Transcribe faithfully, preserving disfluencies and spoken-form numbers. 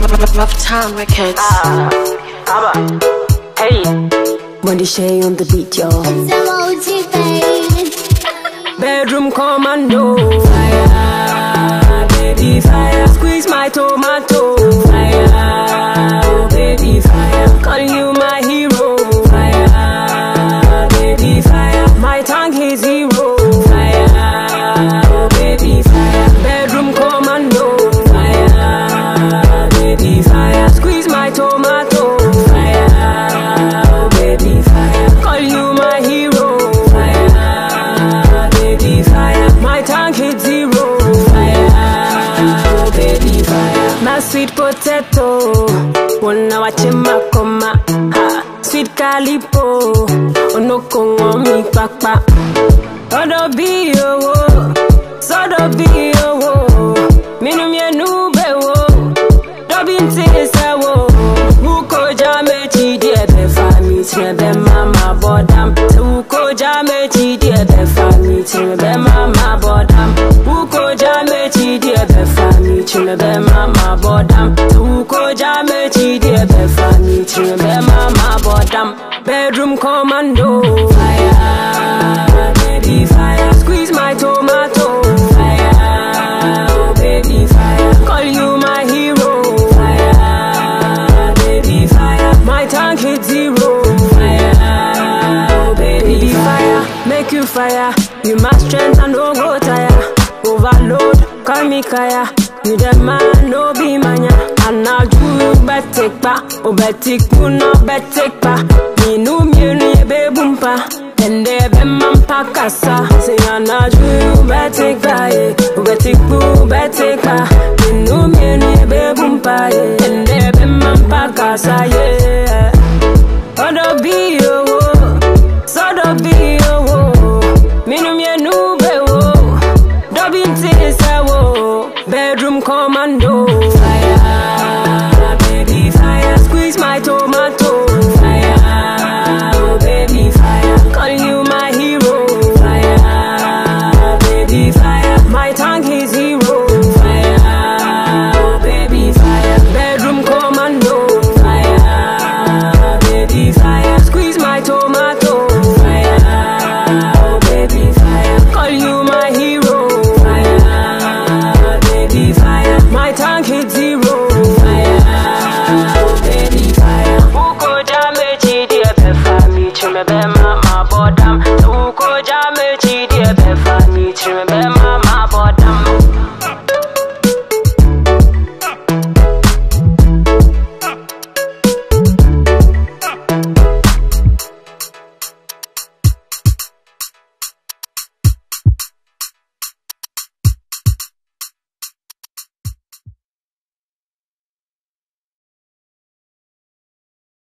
Rough Town Records. Ah, Abba, hey. Money Shay on the beat, yo. It's emoji, baby. Bedroom commando. Fire, baby, fire. Squeeze my tomato. Fire, oh, baby, fire. Calling you my hero. Fire, baby, fire. My tongue is zero. Fire, oh, baby, fire. Bedroom commando. Fire, baby, fire. Squeeze my tomato. Fire, oh, baby, fire. Call you my hero. Fire, baby, fire. My tongue hit zero. Fire, oh, baby, fire. My sweet potato. Wanna watch him coma. Ha, sweet calipo. Onoko mi papa. Odo be yo. Sodo be yo. Minum ye nube wo. Dobin tesa wo. Uko jame chi die be fami. Tine be mama bodam. Uko jame chi die be fami. Tine be mama bodam. Uko jame chi die be fami. Tine be mama bodam. Uko jame chi die be fami. Tine be mama bodam. Bedroom commando. Fire, baby, fire. Squeeze my tomato. Fire, oh, baby, fire. Call you my hero. Fire, baby, fire. My tank hit zero. Fire, oh, baby, fire. Make you fire. You must strength and no go tire. Overload, call me kaya. You the man, no be mania. And now you bet take pa. Oh, bet take no bet take pa. Me no me no ye be bumpa. And they be man pa kasa. Say and now you bet take pa. Oh, bet take boo bet take pa. Me no me no ye be bumpa. And they be man pa kasa. Yeah. Odo be yo. Sodo be yo. Me no me no be wo. Dobin tesa wo. Bedroom commando. Fire, baby, fire. Squeeze my tomato.